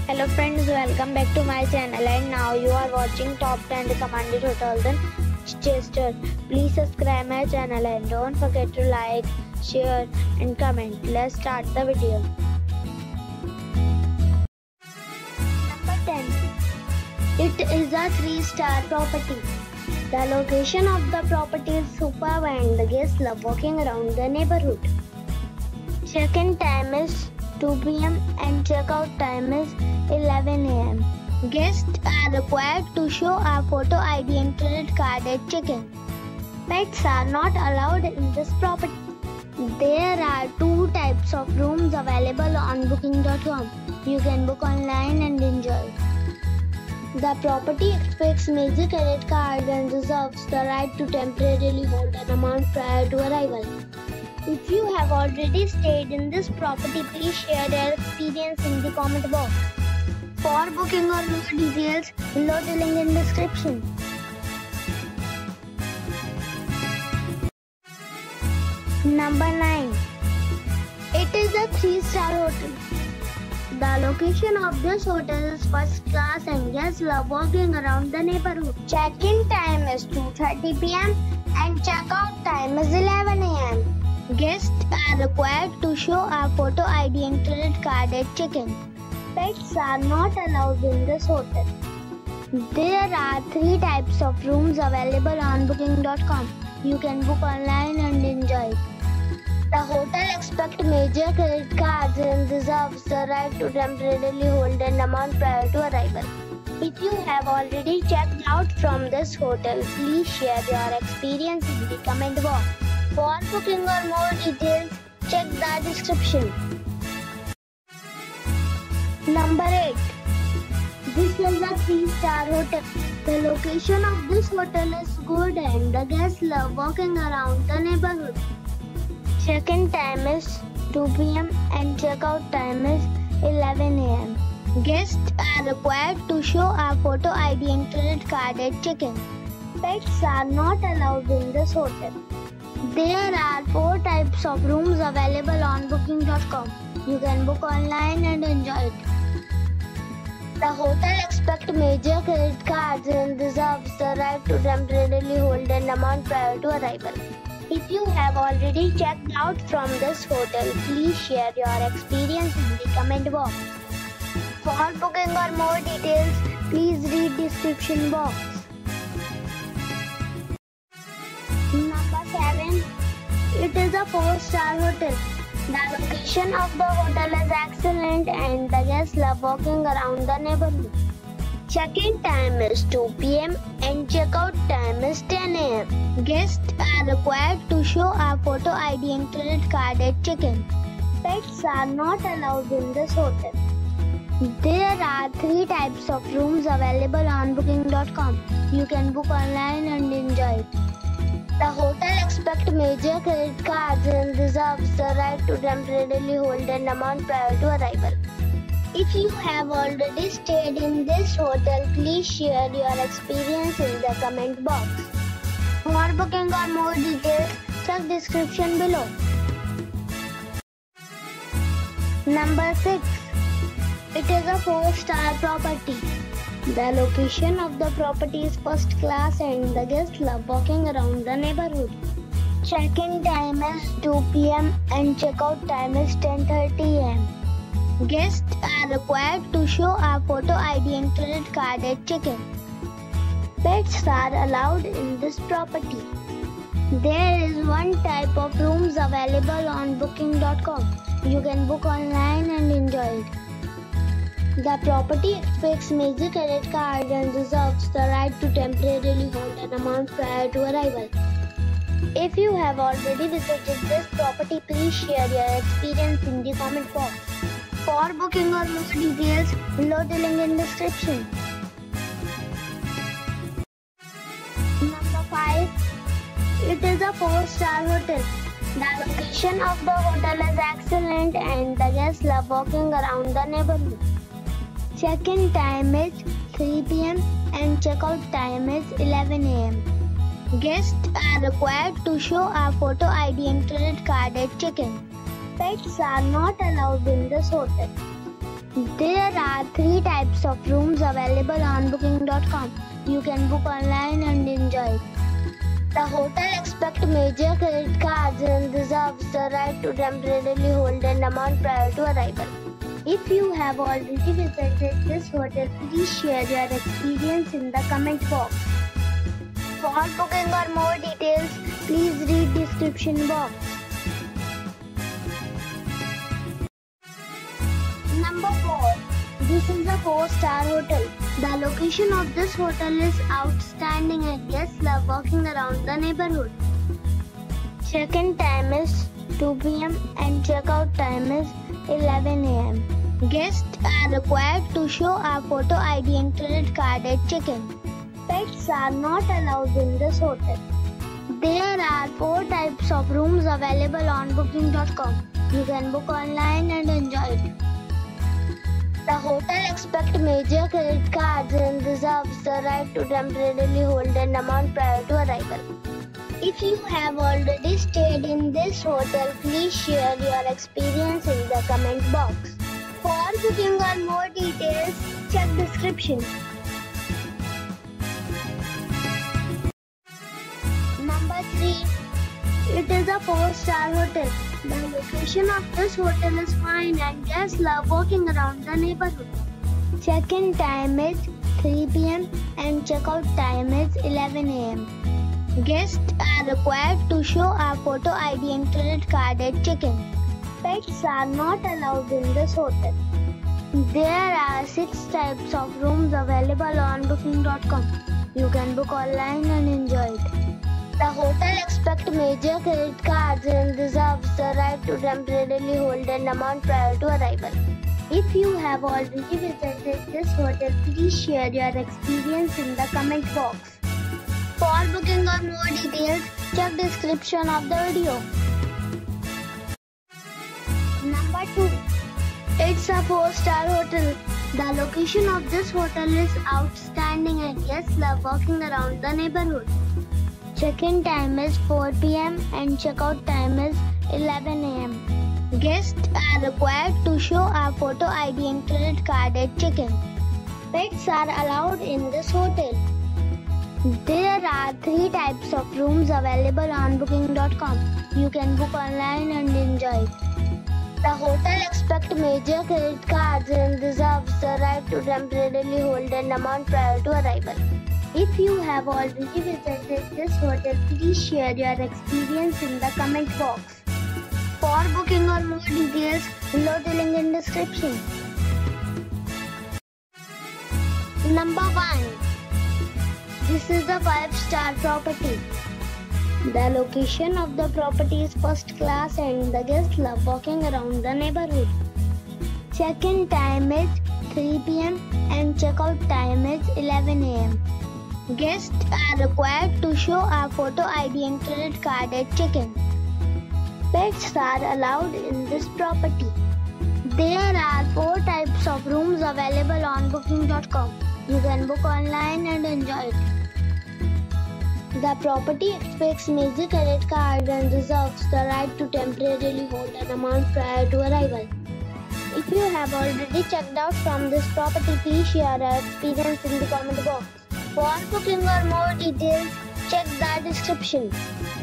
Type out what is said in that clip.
Hello friends, welcome back to my channel and now you are watching top 10 recommended hotels in Chester. Please subscribe my channel and don't forget to like, share and comment. Let's start the video. Number 10. It is a 3-star property. The location of the property is superb and the guests love walking around the neighborhood. Check-in time is 2 p.m. and check-out time is 11 a.m. Guests are required to show a photo ID and credit card at check-in. Pets are not allowed in this property. There are 2 types of rooms available on booking.com. You can book online and enjoy. The property expects major credit card and reserves the right to temporarily hold an amount prior to arrival. If you have already stayed in this property, please share your experience in the comment box. For booking or more details, below the link in description. Number 9. It is a 3-star hotel. The location of this hotel is first class and guests love walking around the neighborhood. Check-in time is 2:30 p.m. and check-out time is 11 a.m. Guests are required to show a photo ID and credit card at check-in. Pets are not allowed in this hotel. There are 3 types of rooms available on booking.com. You can book online and enjoy it. The hotel expects major credit cards and reserves the right to temporarily hold an amount prior to arrival. If you have already checked out from this hotel, please share your experience in the comment box. For booking or more details, check the description. Number 8. This is a 3-star hotel. The location of this hotel is good and the guests love walking around the neighborhood. Check-in time is 2 p.m. and check-out time is 11 a.m. Guests are required to show a photo ID and credit card at check-in. Pets are not allowed in this hotel. There are 4 types of rooms available on booking.com. You can book online and enjoy it. The hotel expects major credit cards and reserves the right to temporarily hold an amount prior to arrival. If you have already checked out from this hotel, please share your experience in the comment box. For booking or more details, please read description box. Number 7. It is a 4-star hotel. The location of the hotel is excellent and the guests love walking around the neighborhood. Check-in time is 2 p.m. and check-out time is 10 a.m. Guests are required to show a photo ID and credit card at check-in. Pets are not allowed in this hotel. There are 3 types of rooms available on booking.com. You can book online and enjoy it. The hotel expects major credit cards and reserves the right to temporarily hold an amount prior to arrival. If you have already stayed in this hotel, please share your experience in the comment box. For booking or more details, check description below. Number 6. It is a 4-star property. The location of the property is first class and the guests love walking around the neighborhood. Check-in time is 2 p.m. and check-out time is 10:30 a.m. Guests are required to show a photo ID and credit card at check-in. Pets are allowed in this property. There is 1 type of rooms available on booking.com. You can book online and enjoy it. The property expects major credit card and reserves the right to temporarily hold an amount prior to arrival. If you have already visited this property, please share your experience in the comment box. For booking or more details, below the link in description. Number 5. It is a 4-star hotel. The location of the hotel is excellent and the guests love walking around the neighborhood. Check-in time is 3 p.m. and check-out time is 11 a.m. Guests are required to show a photo ID and credit card at check-in. Pets are not allowed in this hotel. There are 3 types of rooms available on booking.com. You can book online and enjoy it. The hotel expects major credit cards and reserves the right to temporarily hold an amount prior to arrival. If you have already visited this hotel, please share your experience in the comment box. For booking or more details, please read description box. Number 4. This is a 4-star hotel. The location of this hotel is outstanding and guests love walking around the neighborhood. Check-in time is 2 p.m. and check-out time is 11 a.m. Guests are required to show a photo ID and credit card at check-in. Pets are not allowed in this hotel. There are 4 types of rooms available on booking.com. You can book online and enjoy it. The hotel expects major credit cards and reserves the right to temporarily hold an amount prior to arrival. If you have already stayed in this hotel, please share your experience in the comment box. For booking or more details, check description. Number 3. It is a 4-star hotel. The location of this hotel is fine and guests love walking around the neighborhood. Check-in time is 3 p.m. and check-out time is 11 a.m. Guests are required to show a photo ID and credit card at check-in. Pets are not allowed in this hotel. There are 6 types of rooms available on booking.com. You can book online and enjoy it. The hotel expects major credit cards and reserves the right to temporarily hold an amount prior to arrival. If you have already visited this hotel, please share your experience in the comment box. For booking or more details, check description of the video. Number 2. It's a 4-star hotel. The location of this hotel is outstanding and guests love walking around the neighborhood. Check-in time is 4 p.m. and check-out time is 11 a.m. Guests are required to show a photo ID and credit card at check-in. Pets are allowed in this hotel. There are 3 types of rooms available on booking.com. You can book online and enjoy it. The hotel expects major credit cards and reserves the right to temporarily hold an amount prior to arrival. If you have already visited this hotel, please share your experience in the comment box. For booking or more details, below the link in description. Number 1. This is a 5-star property. The location of the property is first class and the guests love walking around the neighborhood. Check-in time is 3 p.m. and check-out time is 11 a.m. Guests are required to show a photo ID and credit card at check-in. Pets are allowed in this property. There are 4 types of rooms available on booking.com. You can book online and enjoy it. The property expects major credit cards and reserves the right to temporarily hold an amount prior to arrival. If you have already checked out from this property, please share your experience in the comment box. For booking or more details, check the description.